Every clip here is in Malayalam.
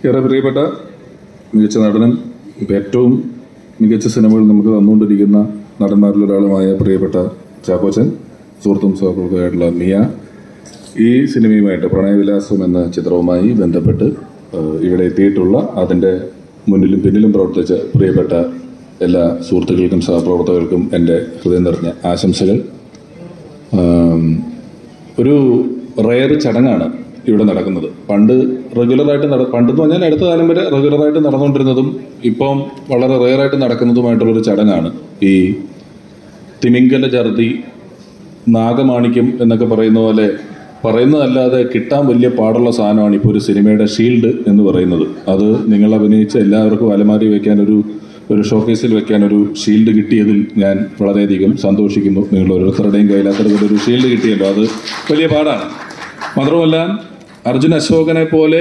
ഏറെ പ്രിയപ്പെട്ട മികച്ച നടനും ഏറ്റവും മികച്ച സിനിമകൾ നമുക്ക് തന്നുകൊണ്ടിരിക്കുന്ന നടന്മാരിലൊരാളുമായ പ്രിയപ്പെട്ട ചാക്കോച്ചൻ, സുഹൃത്തും സഹപ്രവർത്തകയായിട്ടുള്ള മിയ, ഈ സിനിമയുമായിട്ട് പ്രണയവിലാസം എന്ന ചിത്രവുമായി ബന്ധപ്പെട്ട് ഇവിടെ എത്തിയിട്ടുള്ള അതിൻ്റെ മുന്നിലും പിന്നിലും പ്രവർത്തിച്ച പ്രിയപ്പെട്ട എല്ലാ സുഹൃത്തുക്കൾക്കും സഹപ്രവർത്തകർക്കും എൻ്റെ ഹൃദയം നിറഞ്ഞ ആശംസകൾ. ഒരു റെയർ ചടങ്ങാണ് ഇവിടെ നടക്കുന്നത്. പണ്ട് റെഗുലറായിട്ട് പണ്ടെന്ന് പറഞ്ഞാൽ അടുത്ത കാലം വരെ റെഗുലറായിട്ട് നടന്നുകൊണ്ടിരുന്നതും ഇപ്പം വളരെ റെയറായിട്ട് നടക്കുന്നതുമായിട്ടുള്ളൊരു ചടങ്ങാണ് ഈ തിമിംഗല ജർദി, നാഗമാണിക്യം എന്നൊക്കെ പറയുന്ന പോലെ പറയുന്നതല്ലാതെ കിട്ടാൻ വലിയ പാടുള്ള സാധനമാണ് ഇപ്പോൾ ഒരു സിനിമയുടെ ഷീൽഡ് എന്ന് പറയുന്നത്. അത് നിങ്ങൾ അഭിനയിച്ച എല്ലാവർക്കും അലമാരി വയ്ക്കാൻ ഒരു ഷോക്കേസിൽ വെക്കാൻ ഒരു ഷീൽഡ് കിട്ടിയതിൽ ഞാൻ വളരെയധികം സന്തോഷിക്കുന്നു. നിങ്ങൾ ഓരോരുത്തരുടെയും കയ്യിലാത്തതുപോലെ ഒരു ഷീൽഡ് കിട്ടിയല്ലോ, അത് വലിയ പാടാണ്. മാത്രമല്ല, അർജുൻ അശോകനെ പോലെ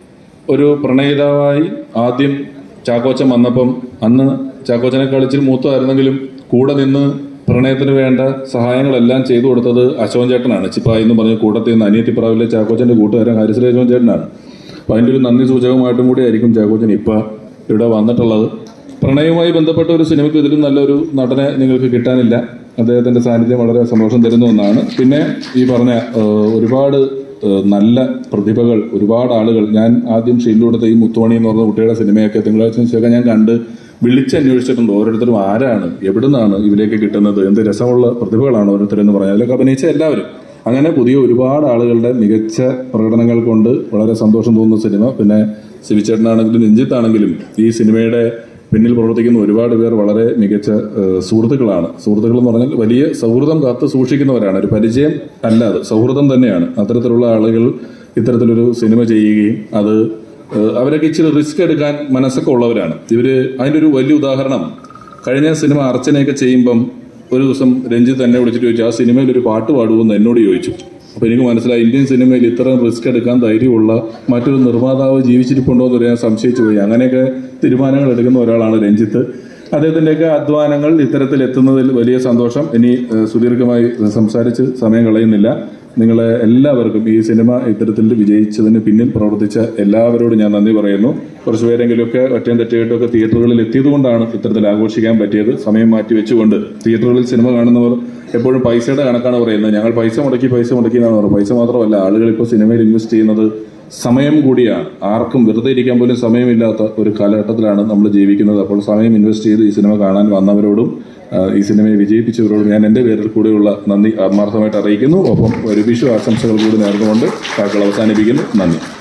ഒരു പ്രണയിതാവായി ആദ്യം ചാക്കോച്ചൻ വന്നപ്പം അന്ന് ചാക്കോച്ചനെ കളിച്ചിൽ മൂത്തമായിരുന്നെങ്കിലും കൂടെ നിന്ന് പ്രണയത്തിന് വേണ്ട സഹായങ്ങളെല്ലാം ചെയ്തു കൊടുത്തത് അശോകൻ ചേട്ടനാണ്. ചിപ്പായി എന്ന് പറഞ്ഞ് കൂട്ടത്തിൽ നിന്ന് അനിയത്തിപ്രാവിലെ ചാക്കോച്ചൻ്റെ കൂട്ടുകാരൻ ഹരിശ്രീ അശോകൻ ചേട്ടനാണ്. അപ്പം അതിൻ്റെ ഒരു നന്ദി സൂചകമായിട്ടും കൂടി ആയിരിക്കും ചാക്കോച്ചൻ ഇപ്പം ഇവിടെ വന്നിട്ടുള്ളത്. പ്രണയവുമായി ബന്ധപ്പെട്ട ഒരു സിനിമയ്ക്ക് ഇതിലും നല്ലൊരു നടനെ നിങ്ങൾക്ക് കിട്ടാനില്ല. അദ്ദേഹത്തിൻ്റെ സാന്നിധ്യം വളരെ സന്തോഷം തരുന്ന ഒന്നാണ്. പിന്നെ ഈ പറഞ്ഞ ഒരുപാട് നല്ല പ്രതിഭകൾ, ഒരുപാട് ആളുകൾ, ഞാൻ ആദ്യം ഷീൽഡ് കൊടുത്ത ഈ മുത്തുമണി എന്ന് പറഞ്ഞ കുട്ടിയുടെ സിനിമയൊക്കെ തിങ്കളാഴ്ച ശേഷം ഞാൻ കണ്ട് വിളിച്ചന്വേഷിച്ചിട്ടുണ്ട്. ഓരോരുത്തരും ആരാണ്, എവിടുന്നാണ് ഇവരെയൊക്കെ കിട്ടുന്നത്, എന്ത് രസമുള്ള പ്രതിഭകളാണ് ഓരോരുത്തരെന്ന് പറഞ്ഞാൽ അതിലൊക്കെ അഭിനയിച്ച എല്ലാവരും. അങ്ങനെ പുതിയ ഒരുപാട് ആളുകളുടെ മികച്ച പ്രകടനങ്ങൾ കൊണ്ട് വളരെ സന്തോഷം തോന്നുന്ന സിനിമ. പിന്നെ സിവിച്ചേട്ടനാണെങ്കിലും രഞ്ജിത്താണെങ്കിലും ഈ സിനിമയുടെ പിന്നിൽ പ്രവർത്തിക്കുന്ന ഒരുപാട് പേർ വളരെ മികച്ച സുഹൃത്തുക്കളാണ്. സുഹൃത്തുക്കൾ എന്ന് പറഞ്ഞാൽ വലിയ സൗഹൃദം കാത്ത് സൂക്ഷിക്കുന്നവരാണ്. ഒരു പരിചയം അല്ലാതെ സൗഹൃദം തന്നെയാണ്. അത്തരത്തിലുള്ള ആളുകൾ ഇത്തരത്തിലൊരു സിനിമ ചെയ്യുകയും അത് അവരൊക്കെ ഇച്ചിരി റിസ്ക് എടുക്കാൻ മനസ്സൊക്കെ ഉള്ളവരാണ്. അതിൻ്റെ ഒരു വലിയ ഉദാഹരണം, കഴിഞ്ഞ സിനിമ അർച്ചനയൊക്കെ ചെയ്യുമ്പം ഒരു ദിവസം രഞ്ജിത്ത് എന്നെ വിളിച്ചിട്ട് ചോദിച്ചു, ആ സിനിമയിൽ ഒരു പാട്ട് പാടുമെന്ന് എന്നോട് ചോദിച്ചു. അപ്പോൾ എനിക്ക് മനസ്സിലായി, ഇന്ത്യൻ സിനിമയിൽ ഇത്രയും റിസ്ക് എടുക്കാൻ ധൈര്യമുള്ള മറ്റൊരു നിർമ്മാതാവ് ജീവിച്ചിരിപ്പുണ്ടോ എന്ന് ഞാൻ സംശയിച്ചു പോയി. അങ്ങനെയൊക്കെ തീരുമാനങ്ങൾ എടുക്കുന്ന ഒരാളാണ് രഞ്ജിത്ത്. അദ്ദേഹത്തിൻ്റെയൊക്കെ അധ്വാനങ്ങൾ ഇത്തരത്തിൽ എത്തുന്നതിൽ വലിയ സന്തോഷം. ഇനി സുദീർഘമായി സംസാരിച്ച് സമയം കളയുന്നില്ല. നിങ്ങളെ എല്ലാവർക്കും ഈ സിനിമ ഇത്തരത്തിൽ വിജയിച്ചതിന് പിന്നിൽ പ്രവർത്തിച്ച എല്ലാവരോടും ഞാൻ നന്ദി പറയുന്നു. കുറച്ച് പേരെങ്കിലുമൊക്കെ ഒറ്റയും തെറ്റായിട്ടൊക്കെ തിയേറ്ററുകളിൽ എത്തിയതുകൊണ്ടാണ് ഇത്തരത്തിൽ ആഘോഷിക്കാൻ പറ്റിയത്. സമയം മാറ്റി വെച്ചുകൊണ്ട് തിയേറ്ററുകളിൽ സിനിമ കാണുന്നവർ എപ്പോഴും പൈസയുടെ കണക്കാണ് പറയുന്നത്. ഞങ്ങൾ പൈസ മുടക്കി എന്നാണ് പറയുന്നത്. പൈസ മാത്രമല്ല, ആളുകൾ ഇപ്പോൾ സിനിമയിൽ ഇൻവെസ്റ്റ് ചെയ്യുന്നത് സമയം കൂടിയാണ്. ആർക്കും വെറുതെ ഇരിക്കാൻ പോലും സമയമില്ലാത്ത ഒരു കാലഘട്ടത്തിലാണ് നമ്മൾ ജീവിക്കുന്നത്. അപ്പോൾ സമയം ഇൻവെസ്റ്റ് ചെയ്ത് ഈ സിനിമ കാണാൻ വന്നവരോടും ഈ സിനിമയെ വിജയിപ്പിച്ചവരോടും ഞാൻ എൻ്റെ പേരിൽ കൂടെയുള്ള നന്ദി ആത്മാർത്ഥമായിട്ട് അറിയിക്കുന്നു. ഒപ്പം ഒരു വിഷു ആശംസകൾ കൂടി നേർന്നുകൊണ്ട് വാക്കുകൾ അവസാനിപ്പിക്കുന്നു. നന്ദി.